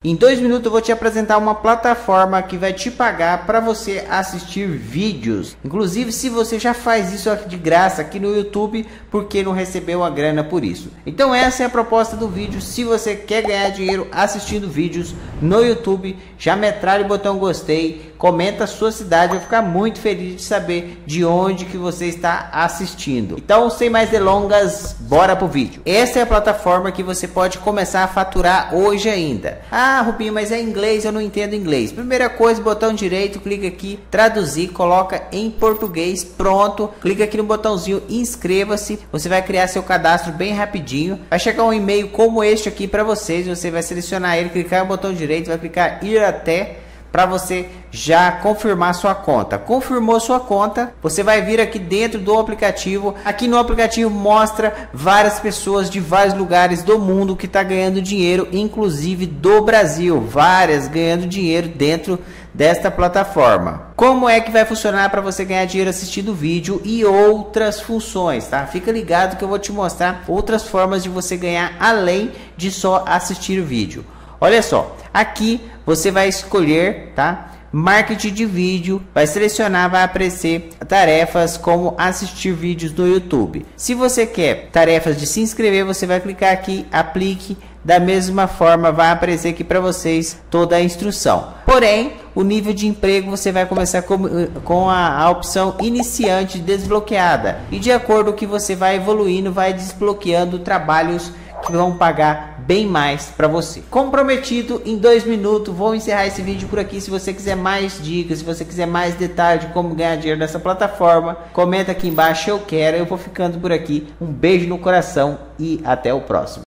Em 2 minutos eu vou te apresentar uma plataforma que vai te pagar para você assistir vídeos. Inclusive, se você já faz isso aqui de graça aqui no YouTube, por que não recebeu a grana por isso? Então essa é a proposta do vídeo. Se você quer ganhar dinheiro assistindo vídeos no YouTube, já metralha o botão gostei, comenta a sua cidade, eu vou ficar muito feliz de saber de onde que você está assistindo. Então, sem mais delongas, bora pro vídeo. Essa é a plataforma que você pode começar a faturar hoje ainda. Ah, Rubinho, mas é inglês, eu não entendo inglês. Primeira coisa, botão direito, clica aqui, traduzir, coloca em português, pronto. Clica aqui no botãozinho inscreva-se, você vai criar seu cadastro bem rapidinho. Vai chegar um e-mail como este aqui para vocês, você vai selecionar ele, clicar no botão direito, vai clicar ir até, para você já confirmar sua conta. Confirmou sua conta, você vai vir aqui dentro do aplicativo. Aqui no aplicativo mostra várias pessoas de vários lugares do mundo que está ganhando dinheiro, inclusive do Brasil, várias ganhando dinheiro dentro desta plataforma. Como é que vai funcionar para você ganhar dinheiro assistindo vídeo e outras funções, tá? Fica ligado que eu vou te mostrar outras formas de você ganhar além de só assistir o vídeo. Olha só, aqui você vai escolher, tá? Marketing de vídeo, vai selecionar, vai aparecer tarefas como assistir vídeos no YouTube. Se você quer tarefas de se inscrever, você vai clicar aqui, aplique. Da mesma forma vai aparecer aqui para vocês toda a instrução. Porém, o nível de emprego você vai começar com a opção iniciante desbloqueada. E de acordo com que você vai evoluindo, vai desbloqueando trabalhos que vão pagar bem mais para você. Como prometido, em 2 minutos vou encerrar esse vídeo por aqui. Se você quiser mais dicas, se você quiser mais detalhes de como ganhar dinheiro nessa plataforma, comenta aqui embaixo eu quero. Eu vou ficando por aqui. Um beijo no coração e até o próximo.